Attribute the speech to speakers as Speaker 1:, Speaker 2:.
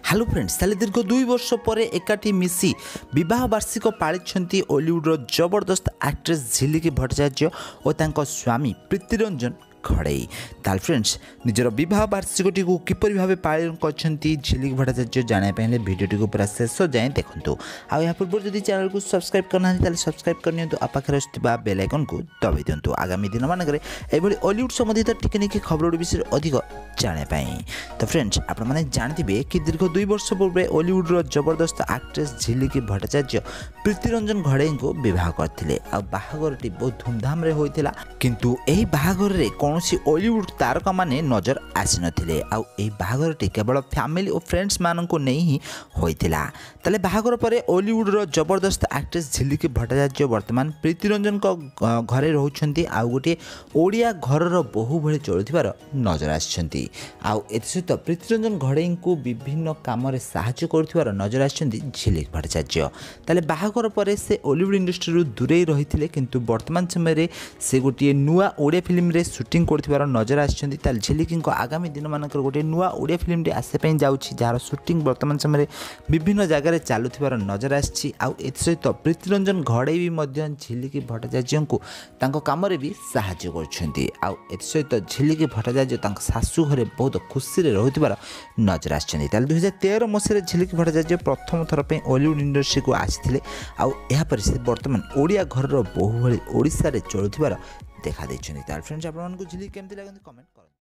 Speaker 1: Hello friends ताले दीर्घ 2 वर्ष पर एकाठी मिसी विवाह वार्षिक पाली ओलीवुड्र जबरदस्त एक्ट्रेस झिलिकी भट्टाचार्य और तांको स्वामी प्रीतिरंजन खड़ई। ताल फ्रेंड्स निजर विवाह वार्षिकटी को किपर भाव पालन कर झिलिकी भट्टाचार्य जानापे भिडियोटी को पूरा शेष जाए देखूँ। आ या पूर्व जब चैनल को सब्सक्राइब करना सब्सक्राइब करनी पाखे बेल आइकन को दबाई दिंतु। आगामी दिन मानक ओलीवुड संबंधित टिकेनिकी खबर विषय अधिक जानापी। तो फ्रेंड्स आपने जानते कि दीर्घ 2 वर्ष पूर्व ओलीवुड्र जबरदस्त एक्ट्रेस झिलिकी भट्टाचार्य प्रीतिरंजन घड़ई को बह करते। बाहागरटी बहुत धूमधाम रे होइतिला, किंतु एही बाहागर रे कौनसी ओलीवुड तारका माने नजर आसी नथिले। आ एही बाहागरटी केवल फैमिली और फ्रेंड्स माननको नहीं ही होइतिला। तले बाहागर परे ओलीवुड्र जबरदस्त एक्ट्रेस झिलिकी भट्टाचार्य वर्तमान प्रीतिरंजन को घरे रहउछंती। आ गोटे ओडिया घरर बहु भଳି चलुथिबार नजर आछंती। आ एतसहित प्रीतिरंजन घड़ई को विभिन्न काम रे सहायता करथिबार नजर आछंती झिलिकी भट्टाचार्य। तले बाहागर परे से ओलीवुड इंडस्ट्री रु दूरे रहिथिले, किंतु वर्तमान समय रे से गोटे नुआ ओडिया फिल्म रे शूटिंग करथिबार नजर आछंती। ताल झिलिकी आगामी दिन मानकर गोटे नुआ ओडिया फिल्म रे आसे पई जाउछि, जार शूटिंग वर्तमान समय रे विभिन्न जगह रे चालुथिबार नजर आछि। आ एतसहित प्रीतिरंजन घड़ई भी मध्य झिलिकी भट्टाचार्य को तांको काम रे भी सहायता करछंती। आ एतसहित झिलिकी भट्टाचार्य तांको सासु घरे बहुत खुशी रे रहुथिबार नजर आछंती। ताल 2013 मसीह झिलिकी भट्टाचार्य प्रथम थर पे ओलीवुड इंडस्ट्री को आसिथिले। आ एहा पर से वर्तमान ओडिया घरर बहु भଳି ओडिसा रे चलुथिबार देखा दैछंती। ताल फ्रेंड्स आपन को झिलिकी केमति लागंती कमेंट कर।